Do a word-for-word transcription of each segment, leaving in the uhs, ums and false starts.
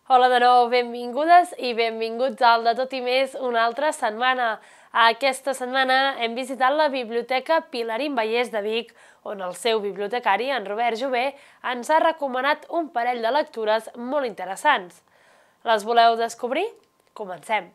Hola de nou, benvingudes i benvinguts al De Tot i Més una altra setmana. Aquesta setmana hem visitat la Biblioteca Pilarín Vallès de Vic, on el seu bibliotecari, en Robert Jové, ens ha recomanat un parell de lectures molt interessants. Les voleu descobrir? Comencem!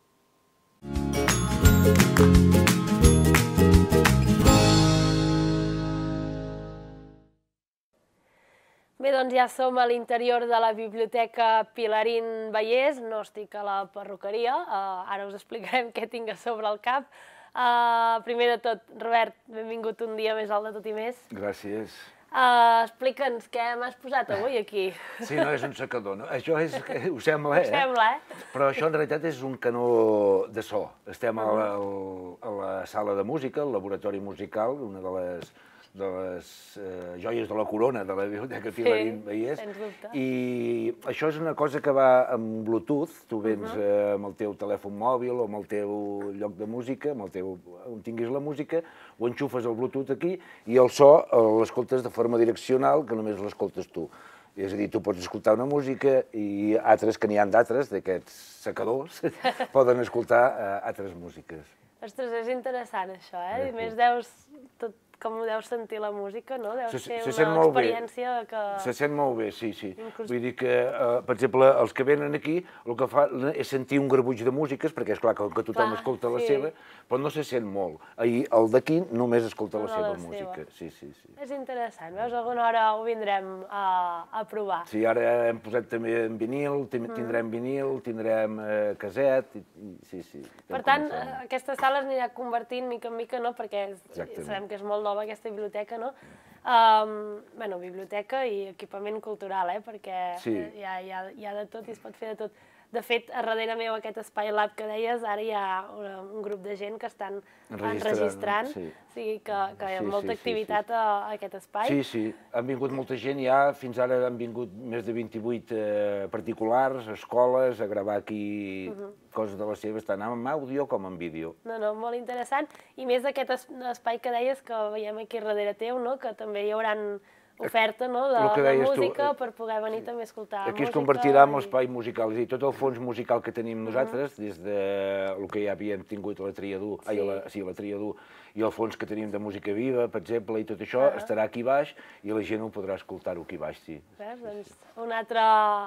Bé, doncs ja som a l'interior de la Biblioteca Pilarín Vallès, no estic a la perruqueria, ara us explicarem què tinc a sobre el cap. Primer de tot, Robert, benvingut un dia més al De Tot i Més. Gràcies. Explica'ns què m'has posat avui aquí. Sí, no, és un secador, no? Això és, ho sembla, eh? Ho sembla, eh? Però això en realitat és un canó de so. Estem a la, a la sala de música, el laboratori musical, una de les de les eh, joies de la corona de la Biblioteca Pilarín Vallès. Sí, sens dubte. I això és una cosa que va amb Bluetooth, tu vens Uh-huh. eh, amb el teu telèfon mòbil o amb el teu lloc de música, amb el teu, on tinguis la música, ho enxufes el Bluetooth aquí i el so l'escoltes de forma direccional, que només l'escoltes tu. És a dir, tu pots escoltar una música i altres, que n'hi ha d'altres, d'aquests secadors, poden escoltar eh, altres músiques. Ostres, és interessant això, eh? I més deus, tot, com ho deus sentir la música, no? Deu Se, ser se una sent molt bé. experiència que... Se sent molt bé, sí, sí. Inclús... Vull dir que, eh, per exemple, els que venen aquí, el que fa és sentir un garbuix de músiques, perquè és clar que, que tothom Clar, escolta la sí. seva, però no se sent molt. Ahir, el d'aquí només escolta la No, seva la música. seva. Sí, sí, sí. És interessant, veus? Alguna hora ho vindrem a, a provar. Sí, ara hem posat també en vinil, tin- tindrem vinil, tindrem eh, caset, i, i, sí, sí. Per tant, eh, aquesta sala es anirà convertint mica en mica, no? Perquè és, Exactament. sabem que és molt nova aquesta biblioteca, no? Um, bueno, biblioteca i equipament cultural, eh? Perquè Sí. hi ha, hi, ha, hi ha de tot i es pot fer de tot. De fet, a darrere meu, aquest Espai Lab que deies, ara hi ha una, un grup de gent que estan Enregistrant, enregistrant, sí. o sigui que, que hi ha Sí, molta sí, sí, activitat sí. a, a aquest espai. Sí, sí, han vingut molta gent ja, fins ara han vingut més de vint-i-vuit eh, particulars, escoles, a gravar aquí coses de les seves, tant en àudio com en vídeo. No, no, molt interessant. I més d'aquest es- espai que deies que veiem aquí darrere teu, no? Que també hi haurà oferta, no? de, El que de deies tu, música eh, per poder venir també a escoltar Aquí es música. convertirà en i- l'espai musical, és a dir, tot el fons musical que tenim nosaltres, des de el que ja havíem tingut a la Triadú, ai, a la, sí, a la Triadú, i el fons que tenim de música viva, per exemple, i tot això, estarà aquí baix i la gent ho podrà escoltar-ho aquí baix, sí. Veus? Doncs un altre,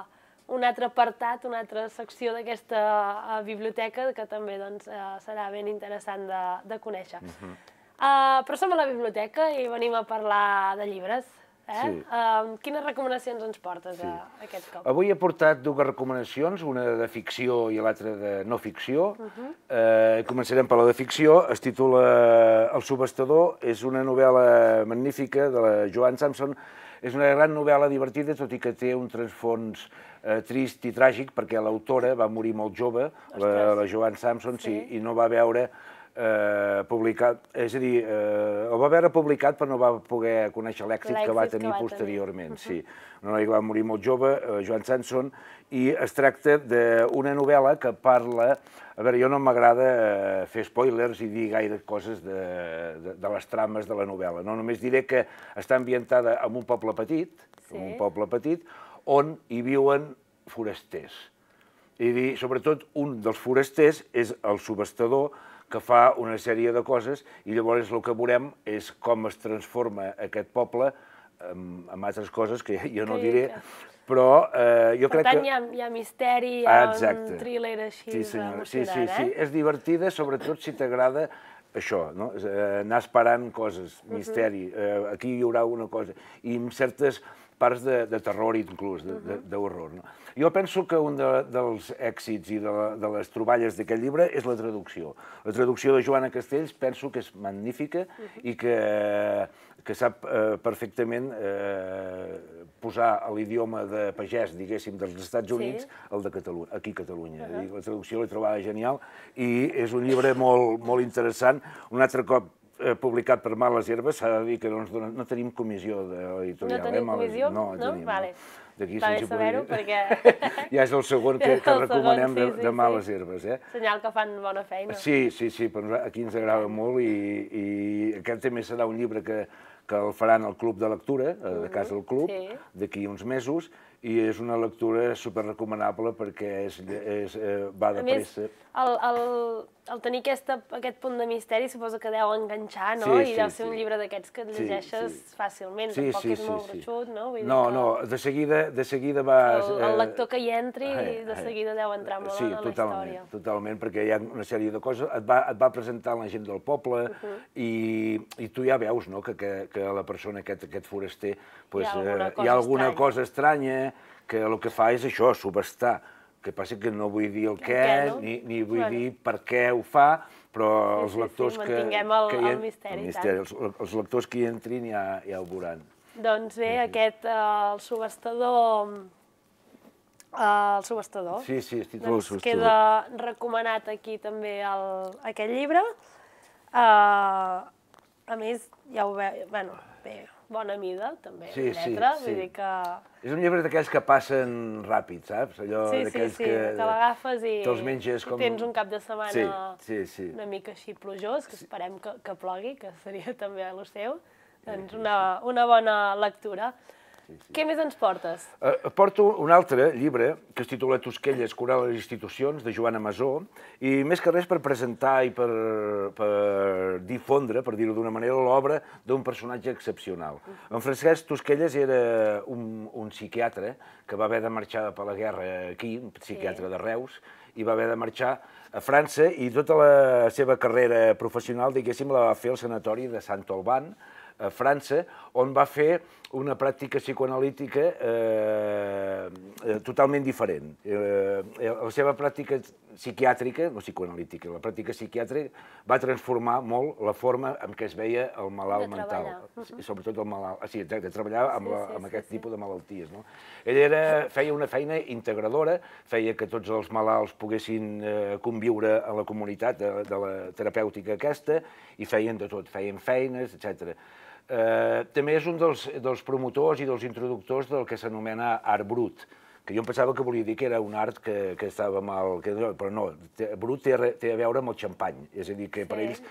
un altre apartat, una altra secció d'aquesta eh, biblioteca que també doncs, eh, serà ben interessant de, de conèixer. Uh, però som a la biblioteca i venim a parlar de llibres. Eh? Sí. Uh, quines recomanacions ens portes a, a aquest cop? Avui he portat dues recomanacions, una de ficció i l'altra de no ficció. eh, començarem per la de ficció, es titula El subhastador, és una novel·la magnífica de la Joan Samson. És una gran novel·la divertida, tot i que té un transfons eh, trist i tràgic, perquè l'autora va morir molt jove, la, la Joan Samson, sí, Sí. i no va veure eh, publicat, és a dir, eh, el va veure publicat però no va poder conèixer l'èxit que va L'èxit que tenir va tenir. posteriorment, sí. Una noia que va morir molt jove, eh, Joan Samson, i es tracta d'una novel·la que parla... A veure, jo no m'agrada eh, fer spoilers i dir gaire coses de, de, de les trames de la novel·la. No, només diré que està ambientada en un poble petit, Sí. en un poble petit, on hi viuen forasters. I dir, sobretot, un dels forasters és el subhastador, que fa una sèrie de coses, i llavors el que veurem és com es transforma aquest poble en, en altres coses que jo no Que- diré, que- però eh, jo Per crec tant, que... hi ha, hi ha misteri, hi ha Exacte. un thriller així Sí, senyora. Sí, emocionant, sí, sí. eh? És divertida, sobretot si t'agrada això, no? És, eh, anar esperant coses, misteri, eh, aquí hi haurà una cosa, i amb certes parts de, de terror inclús, d'horror. No? Jo penso que un de, dels èxits i de, la, de les troballes d'aquest llibre és la traducció. La traducció de Joana Castells penso que és magnífica i que, que sap eh, perfectament eh, posar a l'idioma de pagès, diguéssim, dels Estats Units, Sí. el de Catalunya, aquí a Catalunya. Uh -huh. La traducció l'he trobada genial i és un llibre molt, molt interessant. Un altre cop eh, publicat per Males Herbes, s'ha de dir que no, ens donen, no tenim comissió de l'editorial. No teniu eh, Males- comissió? No, No? tenim, Vale. D'aquí Va bé sense saber-ho, poder- perquè... Ja és el segon que, És que el segon, recomanem de, sí, sí, de Males sí. Herbes, eh? Senyal que fan bona feina. Sí, sí, sí, però aquí ens agrada molt i, i aquest també serà un llibre que, que el faran al Club de Lectura, de Casa del Club, d'aquí uns mesos, i és una lectura superrecomanable perquè és, és, eh, va de pressa. A més, el, el, el tenir aquesta, aquest punt de misteri suposo que deu enganxar, no? Sí, I deu sí, ser un sí. llibre d'aquests que et llegeixes Sí, sí. fàcilment, Sí, tampoc sí, és sí, molt sí. gruixut, no? Vull dir No, que no, de seguida, de seguida va... El, el lector que hi entri, de seguida deu entrar molt sí, en la totalment, història. totalment, perquè hi ha una sèrie de coses, et va, et va presentant la gent del poble i, i tu ja veus, no?, que, que, que la persona, aquest, aquest foraster, pues, Hi ha alguna eh, cosa hi ha alguna estranya. cosa estranya, que el que fa és això, subestar. El que passa que no vull dir el què, què, no? ni, ni vull Bueno. dir per què ho fa, però Sí, els sí, lectors sí, que... mantinguem el- que hi el en- misteri, el i misteri els, els lectors que hi entrin ja, ja ho veuran. Doncs bé, aquest, eh, el subhastador... eh, el subhastador. Sí, sí, es titula El Doncs subhastador. queda recomanat aquí també el, aquest llibre. Uh, a més, ja ho veu, bueno, bé, bona mida, també, Sí, la sí, lletra, sí. vull dir que... És un llibre d'aquells que passen ràpid, saps? Allò Sí, sí, d'aquells sí, que... que l'agafes i, te'ls menges com... i tens un cap de setmana Sí, sí, sí. una mica així plujós, que esperem que, que plogui, que seria també el seu. Doncs una, una bona lectura. Què més ens portes? Eh, porto un altre llibre que es titula Tosquelles, curar les institucions, de Joana Masó, i més que res per presentar i per, per difondre, per dir-ho d'una manera, l'obra d'un personatge excepcional. En Francesc Tosquelles era un, un psiquiatre que va haver de marxar per la guerra aquí, un psiquiatre de Reus, i va haver de marxar a França i tota la seva carrera professional, diguéssim, la va fer al sanatori de Sant-Olban, a França, on va fer una pràctica psicoanalítica eh, totalment diferent. Eh, la seva pràctica psiquiàtrica, no psicoanalítica, la pràctica psiquiàtrica va transformar molt la forma en què es veia el malalt mental. I sobretot el malalt, sí, exacte, treballar amb, la, amb aquest tipus de malalties. No? Ell era, feia una feina integradora, feia que tots els malalts poguessin eh, conviure a la comunitat de, de la terapèutica aquesta, i feien de tot, feien feines, etcètera. Eh, també és un dels, dels promotors i dels introductors del que s'anomena art brut, que jo em pensava que volia dir que era un art que, que estava mal, que, però no, brut té, té a veure amb el xampany, és a dir, que per ells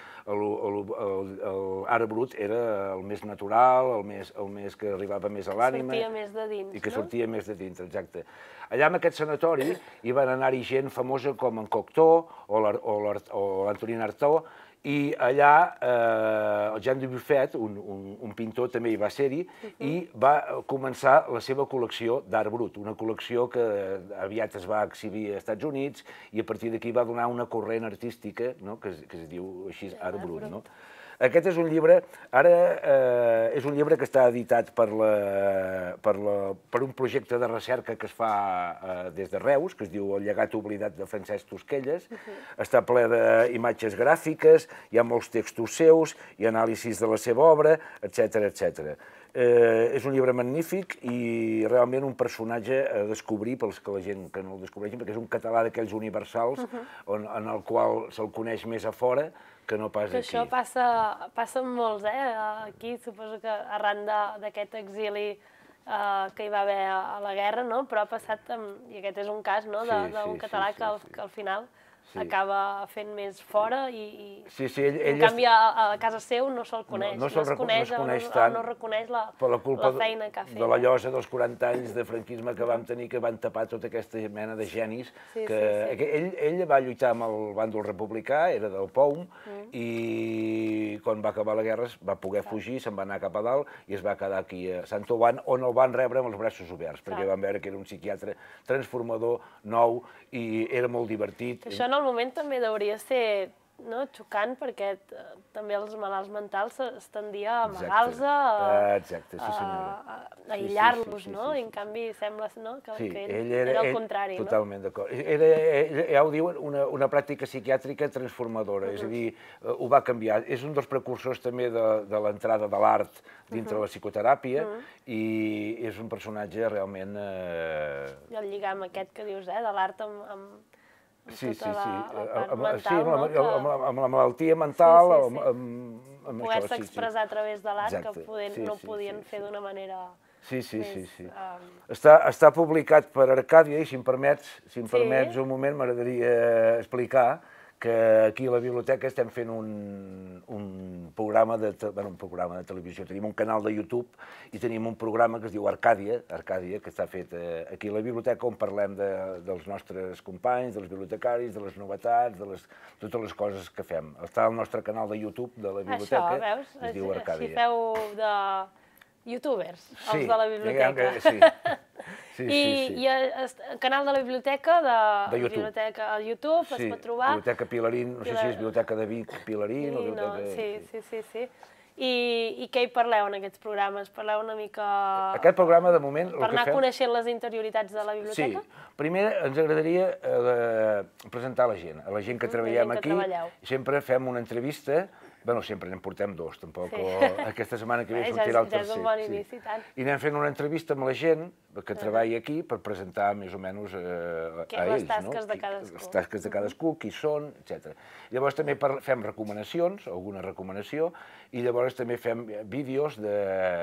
l'art brut era el més natural, el més, el més que arribava més a l'ànima. Sortia més de dins, I que no? sortia més de dins, exacte. Allà en aquest sanatori hi van anar-hi gent famosa com en Cocteau o l'Antonin Artaud, i allà eh, el Jean Dubuffet, un, un, un pintor, també hi va ser-hi, i va començar la seva col·lecció d'art brut, una col·lecció que aviat es va exhibir als Estats Units i a partir d'aquí va donar una corrent artística, no?, que, es, que es diu així art brut. No? Aquest és un llibre, ara eh, és un llibre que està editat per, la, per, la, per un projecte de recerca que es fa eh, des de Reus, que es diu El llegat oblidat de Francesc Tosquelles. Uh-huh. Està ple d'imatges gràfiques, hi ha molts textos seus, hi ha anàlisis de la seva obra, etcètera, etcètera. Eh, és un llibre magnífic i realment un personatge a descobrir pels que la gent que no el descobreixin, perquè és un català d'aquells universals uh-huh. on, en el qual se'l coneix més a fora que no pas que aquí. Això passa, passa amb molts, eh? Aquí suposo que arran d'aquest exili eh, que hi va haver a la guerra, no? Però ha passat, amb, i aquest és un cas, no?, d'un sí, sí, català sí, sí, que, al, sí. que al final sí. acaba fent més fora i, i sí, sí, ell, ell en canvi a, a casa seu no se'l coneix, no, no, no, es coneix, no, es coneix o, tant, o no reconeix la, per la, culpa la feina que ha fet. De la llosa dels quaranta anys de franquisme que vam tenir, que van tapar tota aquesta mena de genis. Sí, que, sí, sí. Ell, ell va lluitar amb el bàndol republicà, era del P O U M, mm. i quan va acabar la guerra va poder fugir, se'n va anar cap a dalt i es va quedar aquí a Sant-Olban, on el van rebre amb els braços oberts, perquè van veure que era un psiquiatre transformador, nou, i era molt divertit. Això en el moment també hauria ser, no, xocant, perquè eh, també els malalts mentals es tendia a amagar-los, a, Exacte, sí, a, a, a aïllar-los, sí, sí, sí, sí, no? sí, sí. I en canvi sembla, no?, que, sí, que ell, ell era, era el ell, contrari, no? Totalment d'acord. Era, ell, ja ho diuen, una, una pràctica psiquiàtrica transformadora, uh-huh. és a dir, ho va canviar. És un dels precursors també de, de l'entrada de l'art dintre uh-huh. la psicoteràpia uh-huh. i és un personatge realment... Eh... I el lligam aquest que dius, eh, de l'art amb, amb, amb sí, tota sí, sí. la, la part amb, mental, sí, amb, no? la, Que... amb, la, amb la malaltia mental, sí, sí, sí. amb, amb, amb poder-se això, sí, expressar sí. a través de l'art, Exacte. que poder, sí, no sí, podien sí, fer sí. d'una manera... Sí, sí, més, sí, sí. Um... Està, està publicat per Arcàdia i si em permets, si em Sí. permets un moment m'agradaria explicar que aquí a la biblioteca estem fent un programa de televisió. Tenim un canal de YouTube i tenim un programa que es diu Arcàdia, Arcàdia, que està fet aquí a la biblioteca, on parlem dels nostres companys, dels bibliotecaris, de les novetats, de totes les coses que fem. Està al nostre canal de YouTube de la biblioteca, es diu Arcàdia. Així feu de youtubers, els de la biblioteca. Sí, I el canal de la biblioteca, de biblioteca al YouTube, es pot trobar... Sí, Biblioteca Pilarín, no sé si és Biblioteca de Vic Pilarín o Biblioteca... Sí, sí, sí. I què hi parleu en aquests programes? Parleu una mica... Aquest programa, de moment... Per anar coneixent les interioritats de la biblioteca? Sí. Primer ens agradaria presentar a la gent, a la gent que treballem aquí. Sempre fem una entrevista. Bé, sempre n'en portem dos, tampoc. Aquesta setmana que ve sortirà el tercer. Ja és un bon inici, tant. I anem fent una entrevista amb la gent que treballa aquí per presentar més o menys a ells. Les tasques de cadascú. Les tasques de cadascú, qui són, etcètera. Llavors també fem recomanacions, alguna recomanació, i llavors també fem vídeos de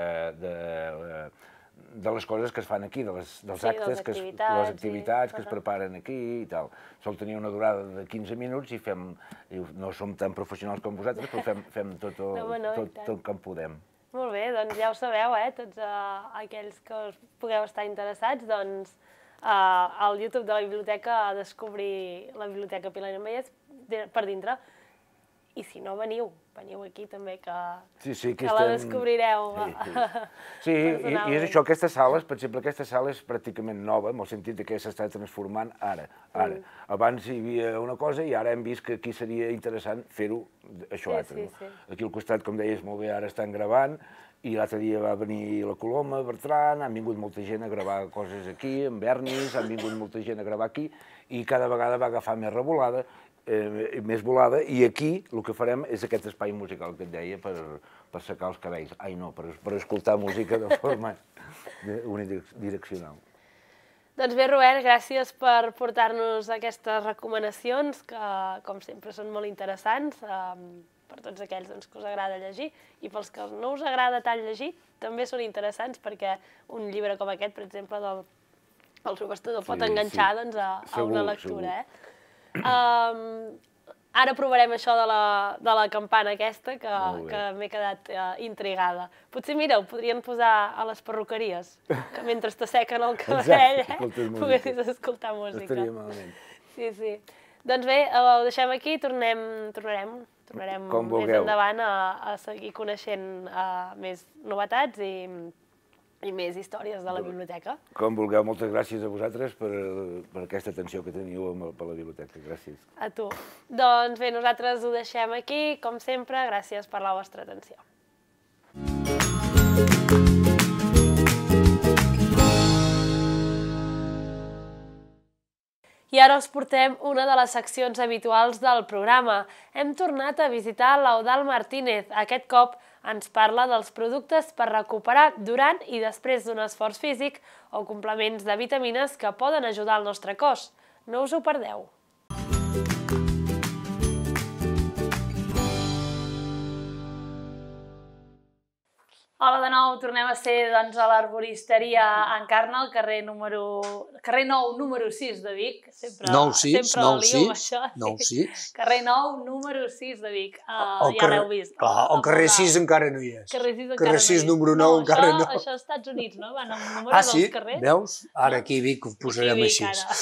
de les coses que es fan aquí, dels actes, les activitats que es preparen aquí i tal. Sol tenir una durada de quinze minuts i fem, no som tan professionals com vosaltres, però fem tot el que en podem. Molt bé, doncs ja ho sabeu, eh, tots aquells que us pugueu estar interessats, doncs al YouTube de la biblioteca a descobrir la Biblioteca Pilarín Vallès per dintre. I si no, veniu, veniu aquí també, que la descobrireu. Sí, i és això, aquestes sales, per exemple, aquesta sala és pràcticament nova, en el sentit que s'està transformant ara. Abans hi havia una cosa i ara hem vist que aquí seria interessant fer-ho això altre. Aquí al costat, com deies molt bé, ara estan gravant, i l'altre dia va venir la Coloma, Bertran, han vingut molta gent a gravar coses aquí, en Bernis, han vingut molta gent a gravar aquí, i cada vegada va agafar més revolada, més volada, i aquí el que farem és aquest espai musical que et deia per assecar els cabells. Ai, no, per escoltar música de forma unidireccional. Doncs bé, Robert, gràcies per portar-nos aquestes recomanacions, que com sempre són molt interessants per tots aquells que us agrada llegir, i pels que no us agrada tant llegir també són interessants, perquè un llibre com aquest, per exemple, del Subhastador pot enganxar a una lectura. Ara provarem això de la campana aquesta, que m'he quedat intrigada. Potser, mira, ho podrien posar a les perruqueries, que mentre t'assequen el cabell poguessis escoltar música. Estaria malament. Sí, sí. Doncs bé, ho deixem aquí i tornarem més endavant a seguir coneixent més novetats i més històries de la biblioteca. Com vulgueu, moltes gràcies a vosaltres per aquesta atenció que teniu per la biblioteca. Gràcies. A tu. Doncs bé, nosaltres ho deixem aquí, com sempre, gràcies per la vostra atenció. I ara us portem una de les seccions habituals del programa. Hem tornat a visitar l'Eudald Martínez. Aquest cop ens parla dels productes per recuperar durant i després d'un esforç físic o complements de vitamines que poden ajudar al nostre cos. No us ho perdeu. Hola de nou, tornem a ser a l'arboristeria Encarna, al carrer nou, número sis de Vic. nou sis, nou sis. Carrer nou, número sis de Vic. Ja l'heu vist. Clar, el carrer sis encara no hi és. Carrer sis, número nou, encara no. Això als Estats Units, no? Van amb números dels carrers. Ah, sí? Veus? Ara aquí a Vic ho posarem així.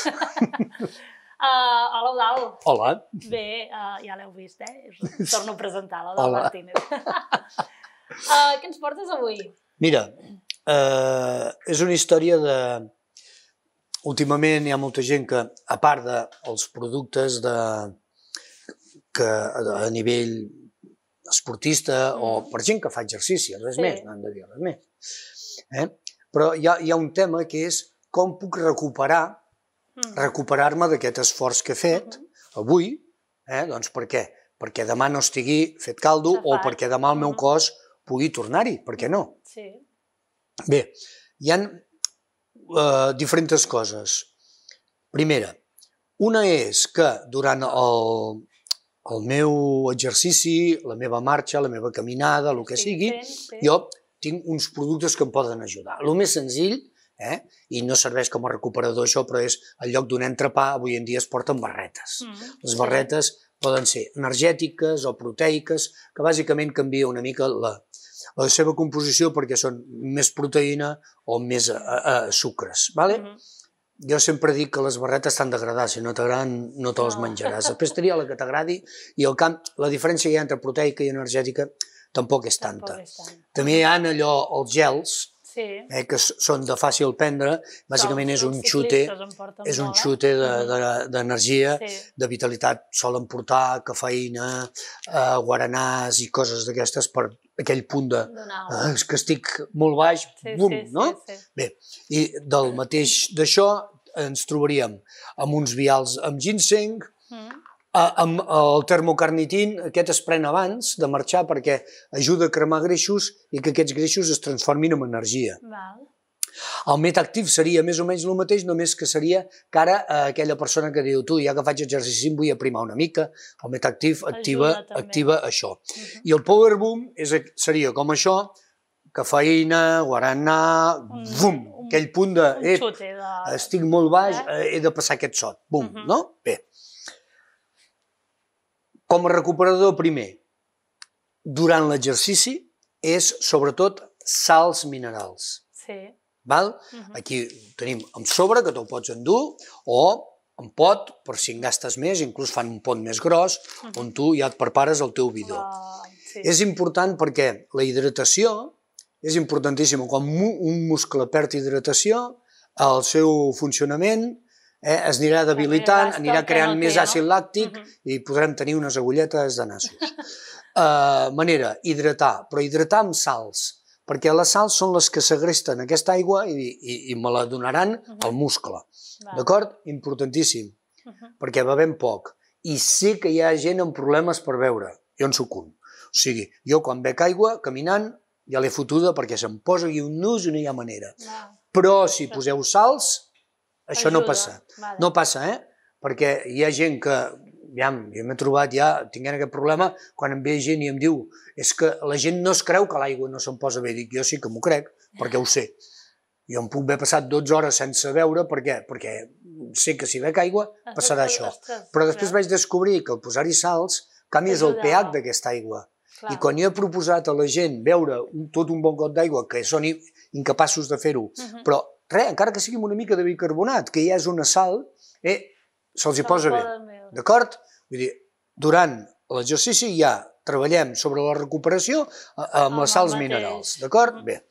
Hola, Eudald. Hola. Bé, ja l'heu vist, eh? Torno a presentar l'Eudald Martínez. Què ens portes avui? Mira, és una història de... Últimament hi ha molta gent que, a part dels productes que a nivell esportista o per gent que fa exercici, res més, no hem de dir res més. Però hi ha un tema que és com puc recuperar, recuperar-me d'aquest esforç que he fet avui, doncs per què? Perquè demà no estigui fet caldo o perquè demà el meu cos pugui tornar-hi, per què no? Sí. Bé, hi ha diferents coses. Primera, una és que durant el meu exercici, la meva marxa, la meva caminada, el que sigui, jo tinc uns productes que em poden ajudar. El més senzill, i no serveix com a recuperador això, però és el lloc d'un entrepà, avui en dia es porten barretes. Les barretes poden ser energètiques o proteiques, que bàsicament canvia una mica la, la seva composició perquè són més proteïna o més a, a, a sucres. Vale? Uh -huh. Jo sempre dic que les barretes estan degradades, si no t'agraden no te les menjaràs. Després tria la que t'agradi i al camp la diferència que hi ha entre proteica i energètica tampoc és tanta. També hi ha allò, els gels, eh, que són de fàcil prendre, bàsicament és un xute, és un xute d'energia, de vitalitat, solen portar cafeïna, eh, guaranàs i coses d'aquestes per aquell punt de, eh, que estic molt baix, bum, no? Bé, i del mateix d'això ens trobaríem amb uns vials amb ginseng, amb el termocarnitin, aquest es pren abans de marxar perquè ajuda a cremar greixos i que aquests greixos es transformin en energia. El Metactiv seria més o menys el mateix, només que seria cara a aquella persona que diu tu, ja que faig exercici em vull aprimar una mica, el Metactiv activa, activa això. Uh -huh. I el Power Boom és, seria com això, cafeïna, guaranà, bum, un, aquell punt de, eh, de... estic molt baix, eh, he de passar aquest sot, bum, uh -huh. no? Bé. Com a recuperador primer, durant l'exercici, és sobretot sals minerals. Sí. Val? Uh -huh. Aquí tenim amb sobre, que te'l pots endur, o en pot, per si en gastes més, inclús fan un pot més gros, uh -huh. on tu ja et prepares el teu bidó. Uh, sí. És important perquè la hidratació és importantíssima. Quan un muscle perd hidratació, el seu funcionament eh, es anirà debilitant, anirà creant no més àcid làctic uh -huh. i podrem tenir unes agulletes de nassos. uh, manera, hidratar, però hidratar amb sals, perquè les sals són les que segresten aquesta aigua i, i, i me la donaran uh -huh. al muscle. D'acord? Importantíssim, uh -huh. perquè bevem poc. I sé que hi ha gent amb problemes per beure. Jo en soc un. O sigui, jo quan bec aigua, caminant, ja l'he fotuda perquè se'm posa aquí un nus i no hi ha manera. Wow. Però si poseu sals, això Ajuda. no passa. Vale. No passa, eh? Perquè hi ha gent que, ja, jo m'he trobat ja, tinguent aquest problema, quan em ve gent i em diu és que la gent no es creu que l'aigua no se'm posa bé. Dic, jo sí que m'ho crec, perquè ho sé. Jo em puc haver passat dotze hores sense beure, per què? Perquè sé que si bec aigua passarà això. Però després vaig descobrir que al posar-hi sals canvies el pH d'aquesta aigua. I quan jo he proposat a la gent beure tot un bon got d'aigua, que són incapaços de fer-ho, però res, encara que sigui una mica de bicarbonat, que ja és una sal, eh, se'ls hi posa bé. D'acord? Vull dir, durant l'exercici ja treballem sobre la recuperació amb les sals minerals. D'acord? Bé.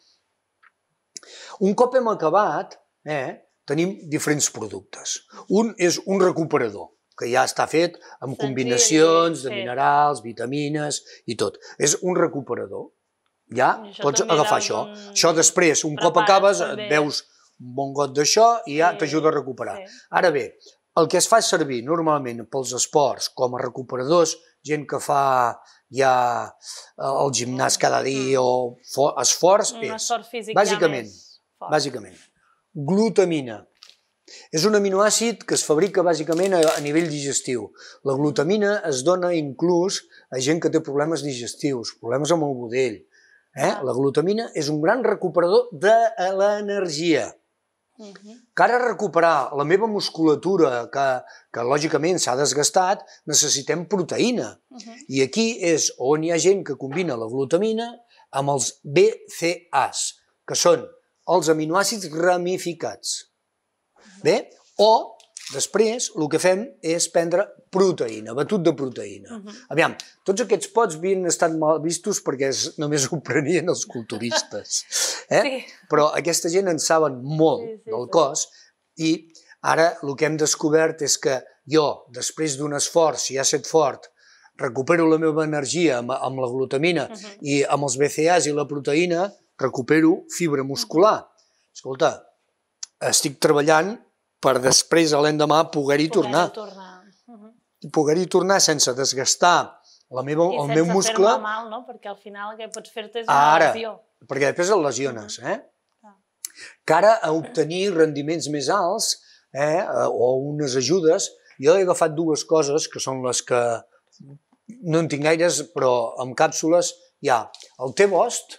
Un cop hem acabat, eh, tenim diferents productes. Un és un recuperador, que ja està fet amb combinacions de minerals, vitamines i tot. És un recuperador. Ja pots agafar això. Això després, un cop acabes, et beus un bon got d'això i ja t'ajuda a recuperar. Ara bé, el que es fa servir normalment pels esports com a recuperadors, gent que fa ja el gimnàs cada dia o esforç, és bàsicament, bàsicament, glutamina. És un aminoàcid que es fabrica bàsicament a nivell digestiu. La glutamina es dona inclús a gent que té problemes digestius, problemes amb el budell. La glutamina és un gran recuperador de l'energia. Que ara recuperar la meva musculatura, que lògicament s'ha desgastat, necessitem proteïna. I aquí és on hi ha gent que combina la glutamina amb els B C As, que són els aminoàcids ramificats. Bé? O, després, el que fem és prendre proteïna, batut de proteïna. Aviam, tots aquests pots havien estat mal vistos perquè només ho prenien els culturistes. Però aquesta gent en saben molt del cos i ara el que hem descobert és que jo, després d'un esforç, si ja he set fort, recupero la meva energia amb la glutamina i amb els B C As i la proteïna, recupero fibra muscular. Escolta, estic treballant per després, a l'endemà, poder-hi tornar. Poder-hi tornar sense desgastar el meu muscle. I sense fer-me mal, no? Perquè al final el que pots fer-te és una lesió. Ara, perquè després et lesiones, eh? Cara a obtenir rendiments més alts o unes ajudes, jo he agafat dues coses que són les que no en tinc gaires, però amb càpsules hi ha el te bost,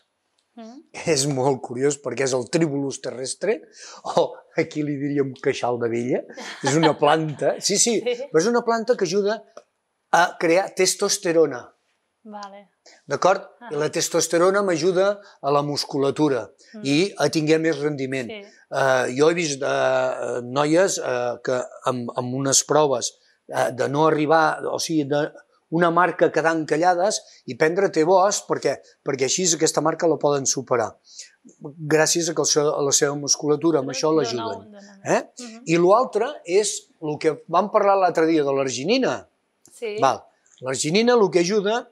és molt curiós perquè és el Tribulus terrestre, o aquí li diríem queixal d'abella, és una planta, sí, sí, però és una planta que ajuda a crear testosterona. Vale. D'acord? I la testosterona m'ajuda a la musculatura i a tinguer més rendiment. Sí. Uh, jo he vist uh, noies uh, que amb, amb unes proves uh, de no arribar, o sigui, de una marca quedar encallades i prendre T Bost perquè, perquè així aquesta marca la poden superar. Gràcies a, que el seu, a la seva musculatura, amb això l'ajuden. Eh? Uh-huh. I l'altre és el que vam parlar l'altre dia de l'arginina. Sí. Val. L'arginina el que ajuda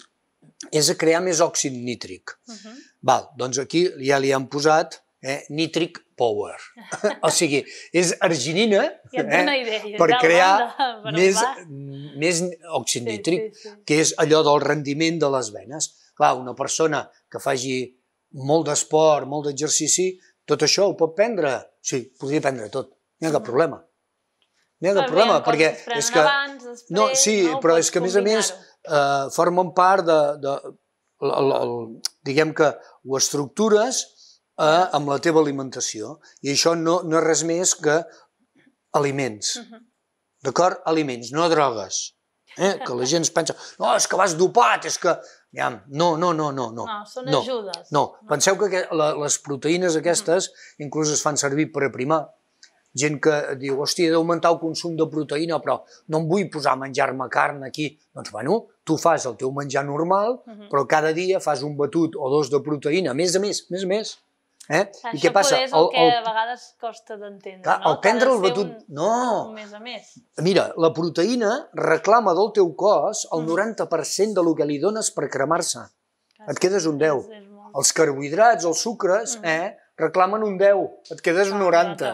és a crear més òxid nítric. Uh-huh. Val. Doncs aquí ja li han posat eh, Nitric Power. O sigui, és arginina ja eh, per crear banda, més, més òxid sí, nítric, sí, sí. que és allò del rendiment de les venes. Clar, una persona que faci molt d'esport, molt d'exercici, tot això ho pot prendre? Sí, podria prendre tot, no hi ha cap problema. No hi ha cap problema, perquè és que... Abans, després, no, sí, no però és que a més a més eh, formen part de... de el, el, diguem que ho estructures eh, amb la teva alimentació i això no, no és res més que aliments. Uh-huh. D'acord? Aliments, no drogues. Eh? Que la gent es pensa, no, és que vas dopat, és que... Ja, no, no, no, no. No, no són no, ajudes. No, penseu que la, les proteïnes aquestes uh-huh. inclús es fan servir per aprimar. Gent que diu, hòstia, he d'augmentar el consum de proteïna, però no em vull posar a menjar-me carn aquí. Doncs, bueno, tu fas el teu menjar normal, uh-huh. però cada dia fas un batut o dos de proteïna, més a més, més a més. Eh? Això I què passa? és el, el que a vegades costa d'entendre, clar, no? El prendre el batut... Un, no! Un més a més. Mira, la proteïna reclama del teu cos el noranta per cent de lo que li dones per cremar-se. Et quedes un deu. És, és molt... Els carbohidrats, els sucres, uh-huh. eh, reclamen un deu. Et quedes un noranta.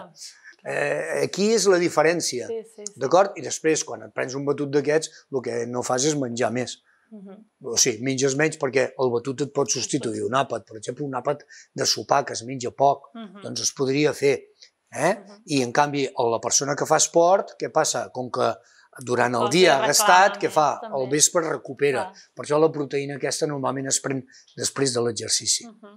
Eh, aquí és la diferència, sí, sí, sí. D'acord? I després, quan et prens un batut d'aquests, el que no fas és menjar més. Uh-huh. O sigui, menges menys perquè el batut et pot substituir un àpat. Per exemple, un àpat de sopar que es menja poc, uh-huh. doncs es podria fer. Eh? Uh-huh. I, en canvi, la persona que fa esport, què passa? Com que durant el dia ha gastat, què fa? Al vespre recupera. Clar. Per això la proteïna aquesta normalment es pren després de l'exercici. Uh-huh.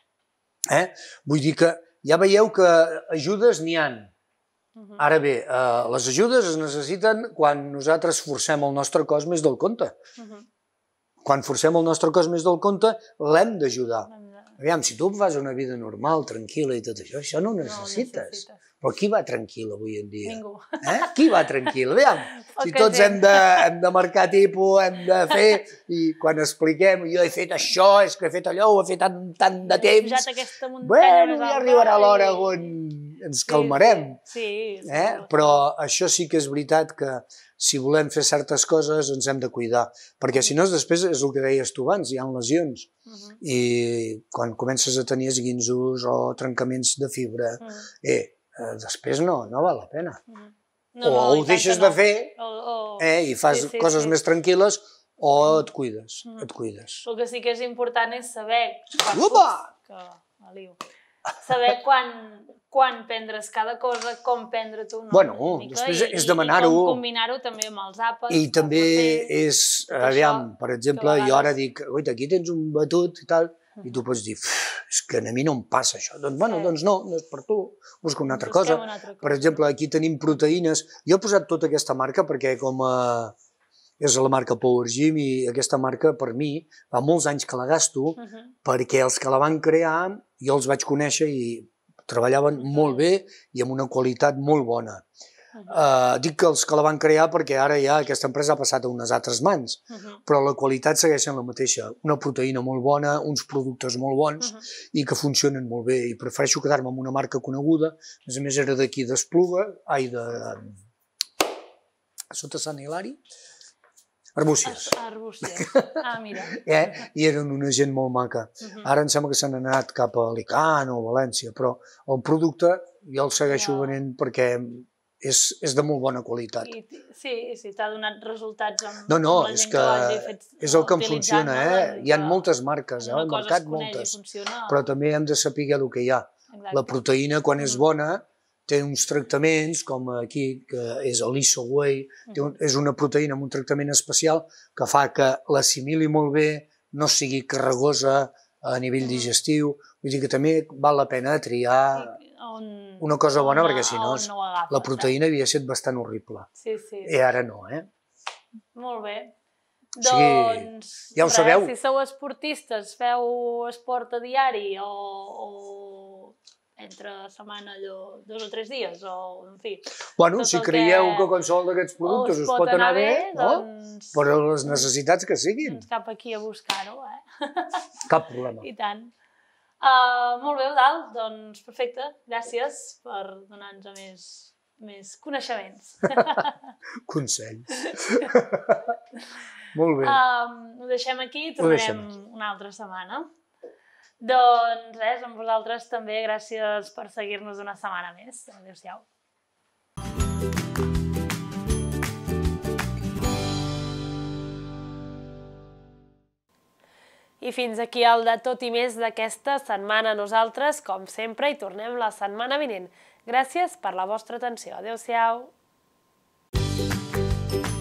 eh? Vull dir que ja veieu que ajudes n'hi ha. Uh-huh. Ara bé, eh, les ajudes es necessiten quan nosaltres forcem el nostre cos més del compte. Uh-huh. Quan forcem el nostre cos més del compte, l'hem d'ajudar. Aviam, si tu fas una vida normal, tranquil·la i tot això, això no ho necessites. No necessites. Però qui va tranquil avui en dia? Ningú. Eh? Qui va tranquil? Aviam, si tots hem de, hem de marcar tipus, hem de fer, i quan expliquem, jo he fet això, és que he fet allò, ho he fet tant, tant de temps, he pujat aquesta muntanya bueno, ja arribarà l'hora on ens calmarem. Sí, sí, sí, eh? Però això sí que és veritat que si volem fer certes coses ens hem de cuidar, perquè si no després és el que deies tu abans, hi ha lesions, uh-huh. i quan comences a tenir esguinços o trencaments de fibra, uh-huh. eh, eh, després no, no val la pena. Uh-huh. No, o no, ho deixes no. de fer o, o... Eh, i fas sí, sí, coses sí. més tranquil·les o et cuides, uh-huh. et cuides. El que sí que és important és saber quan pucs, que, Aliu, saber quan, quan prendre's cada cosa, com prendre-t'ho una bueno, mica, després i, és demanar-ho. I com combinar-ho també amb els àpats. I també és, aviam, per exemple, jo ara dic, oita, aquí tens un batut i tal, i tu pots dir, és que a mi no em passa això. Doncs, bueno, sí. doncs no, no és per tu, busca una altra cosa. Una altra cosa. Per exemple, aquí tenim proteïnes. Jo he posat tota aquesta marca perquè com a... és la marca Power Gym i aquesta marca, per mi, fa molts anys que la gasto, uh-huh. perquè els que la van crear jo els vaig conèixer i treballaven uh-huh. molt bé i amb una qualitat molt bona. Uh-huh. uh, dic que els que la van crear perquè ara ja aquesta empresa ha passat a unes altres mans, uh-huh. però la qualitat segueix sent la mateixa. Una proteïna molt bona, uns productes molt bons uh-huh. i que funcionen molt bé. I prefereixo quedar-me amb una marca coneguda. A més a més era d'aquí d'Espluga, ai, de... sota Sant Hilari. Arbúcies. Arbúcies. Ah, mira. eh? I eren una gent molt maca. Uh-huh. Ara em sembla que s'han anat cap a Alicant o València, però el producte jo el segueixo wow. venent perquè és, és de molt bona qualitat. I, sí, sí, t'ha donat resultats amb, no, no, amb la és gent que, que l'hagi fet. És el que em funciona, eh? Hi ha moltes marques, eh? Al mercat moltes, però també hem de saber el que hi ha. Exacte. La proteïna, quan és bona, té uns tractaments, com aquí, que és l'Isoway, un, és una proteïna amb un tractament especial que fa que l'assimili molt bé, no sigui carregosa a nivell digestiu, vull dir que també val la pena triar una cosa bona, perquè si no, la proteïna havia estat bastant horrible. Sí, sí. I ara no, eh? molt bé. O sigui, Doncs, ja ho res, sabeu. si sou esportistes, feu esport a diari o, o entre setmana allò, dos o tres dies, o en fi. Bueno, tot si el creieu que que qualsevol d'aquests productes us pot anar bé, no? doncs Per les necessitats que siguin. doncs cap aquí a buscar-ho, eh? Cap problema. I tant. Uh, molt bé, Eudal, doncs perfecte, gràcies per donar-nos més, més coneixements. Consells. Molt bé. Um, ho deixem aquí i Ho deixem tornarem una altra setmana. Doncs res, amb vosaltres també gràcies per seguir-nos una setmana més. Adéu-siau. I fins aquí el de tot i més d'aquesta setmana. Nosaltres, com sempre, hi tornem la setmana vinent. Gràcies per la vostra atenció. Adéu-siau.